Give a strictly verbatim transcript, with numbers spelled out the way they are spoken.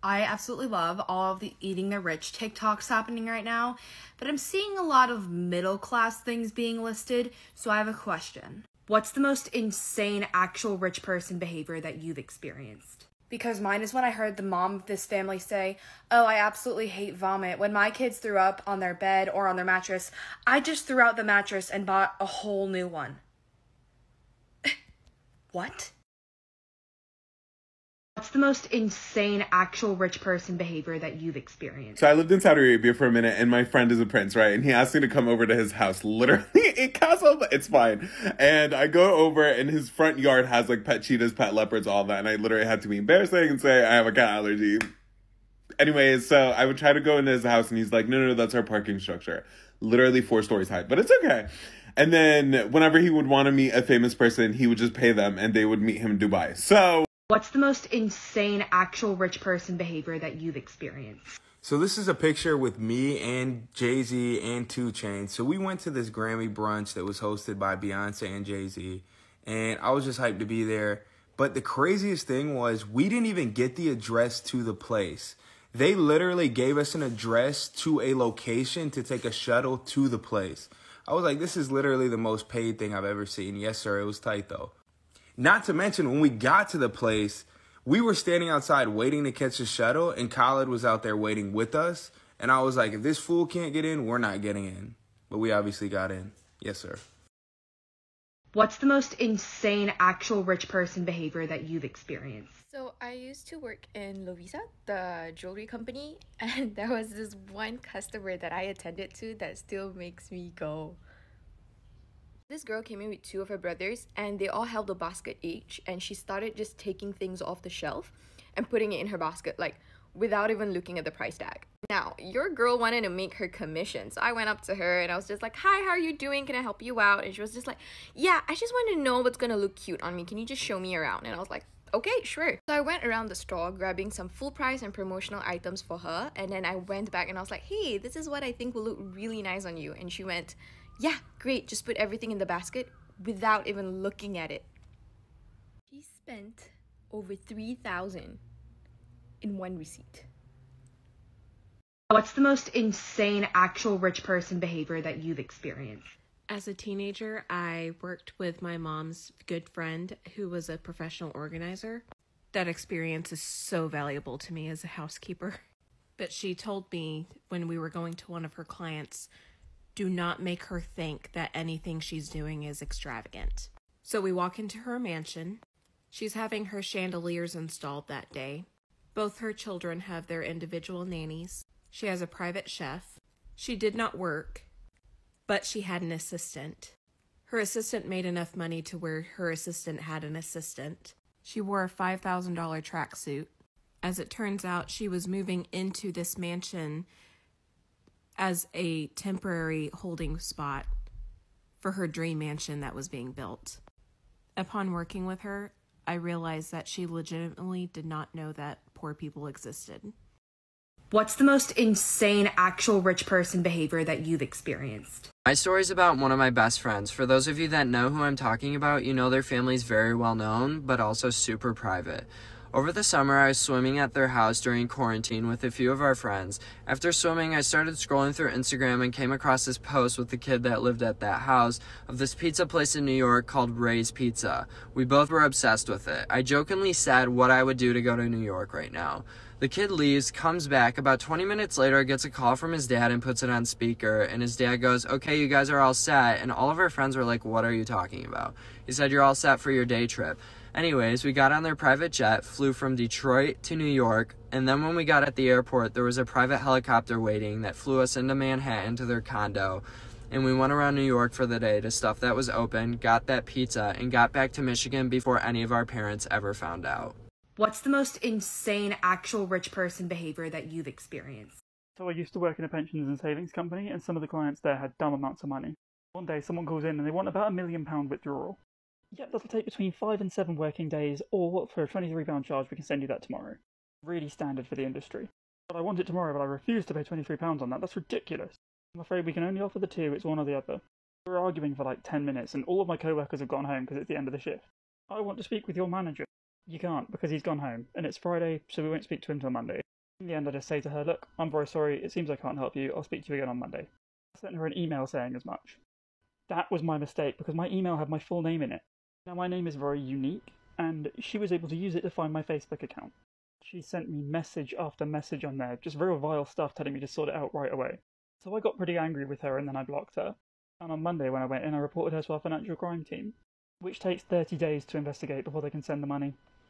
I absolutely love all of the eating the rich TikToks happening right now, but I'm seeing a lot of middle class things being listed, so I have a question. What's the most insane actual rich person behavior that you've experienced? Because mine is when I heard the mom of this family say, "Oh, I absolutely hate vomit. When my kids threw up on their bed or on their mattress, I just threw out the mattress and bought a whole new one." What? What's the most insane actual rich person behavior that you've experienced? So I lived in Saudi Arabia for a minute, and my friend is a prince, right? And he asked me to come over to his house, literally in Castle, but it's fine. And I go over, and his front yard has like pet cheetahs, pet leopards, all that. And I literally had to be embarrassing and say, I have a cat allergy. Anyways, so I would try to go into his house, and he's like, no, no, no, that's our parking structure. Literally four stories high, but it's okay. And then whenever he would want to meet a famous person, he would just pay them, and they would meet him in Dubai. So what's the most insane actual rich person behavior that you've experienced? So this is a picture with me and Jay-Z and two Chainz. So we went to this Grammy brunch that was hosted by Beyonce and Jay-Z, and I was just hyped to be there. But the craziest thing was we didn't even get the address to the place. They literally gave us an address to a location to take a shuttle to the place. I was like, this is literally the most paid thing I've ever seen. Yes, sir, it was tight though. Not to mention, when we got to the place, we were standing outside waiting to catch the shuttle, and Khaled was out there waiting with us. And I was like, if this fool can't get in, we're not getting in. But we obviously got in. Yes, sir. What's the most insane actual rich person behavior that you've experienced? So I used to work in Lovisa, the jewelry company, and there was this one customer that I attended to that still makes me go. This girl came in with two of her brothers, and they all held a basket each, and she started just taking things off the shelf and putting it in her basket, like without even looking at the price tag. Now, your girl wanted to make her commission, so I went up to her and I was just like, "Hi, how are you doing? Can I help you out?" And she was just like, "Yeah, I just want to know what's gonna look cute on me. Can you just show me around?" And I was like, "Okay, sure." So I went around the store grabbing some full price and promotional items for her, and then I went back and I was like, "Hey, this is what I think will look really nice on you." And she went, "Yeah, great, just put everything in the basket," without even looking at it. She spent over three thousand dollars in one receipt. What's the most insane actual rich person behavior that you've experienced? As a teenager, I worked with my mom's good friend who was a professional organizer. That experience is so valuable to me as a housekeeper. But she told me when we were going to one of her clients, do not make her think that anything she's doing is extravagant. So we walk into her mansion. She's having her chandeliers installed that day. Both her children have their individual nannies. She has a private chef. She did not work, but she had an assistant. Her assistant made enough money to where her assistant had an assistant. She wore a five thousand dollars tracksuit. As it turns out, she was moving into this mansion as a temporary holding spot for her dream mansion that was being built. Upon working with her, I realized that she legitimately did not know that poor people existed. What's the most insane actual rich person behavior that you've experienced? My story is about one of my best friends. For those of you that know who I'm talking about, you know their family's very well known, but also super private. Over the summer, I was swimming at their house during quarantine with a few of our friends. After swimming, I started scrolling through Instagram and came across this post with the kid that lived at that house of this pizza place in New York called Ray's Pizza. We both were obsessed with it. I jokingly said what I would do to go to New York right now. The kid leaves, comes back. About twenty minutes later, gets a call from his dad and puts it on speaker. And his dad goes, "Okay, you guys are all set." And all of our friends were like, "What are you talking about?" He said, "You're all set for your day trip." Anyways, we got on their private jet, flew from Detroit to New York, and then when we got at the airport, there was a private helicopter waiting that flew us into Manhattan to their condo, and we went around New York for the day to stuff that was open, got that pizza, and got back to Michigan before any of our parents ever found out. What's the most insane actual rich person behavior that you've experienced? So I used to work in a pensions and savings company, and some of the clients there had dumb amounts of money. One day someone calls in and they want about a million pound withdrawal. Yep, that'll take between five and seven working days, or for a twenty-three pound charge we can send you that tomorrow. Really standard for the industry. But I want it tomorrow, but I refuse to pay twenty-three pounds on that. That's ridiculous. I'm afraid we can only offer the two, it's one or the other. We were arguing for like ten minutes, and all of my co-workers have gone home because it's the end of the shift. I want to speak with your manager. You can't, because he's gone home, and it's Friday, so we won't speak to him till Monday. In the end, I just say to her, look, I'm very sorry, it seems I can't help you, I'll speak to you again on Monday. I sent her an email saying as much. That was my mistake, because my email had my full name in it. Now, my name is very unique, and she was able to use it to find my Facebook account. She sent me message after message on there, just real vile stuff telling me to sort it out right away. So I got pretty angry with her, and then I blocked her. And on Monday, when I went in, I reported her to our financial crime team, which takes thirty days to investigate before they can send the money.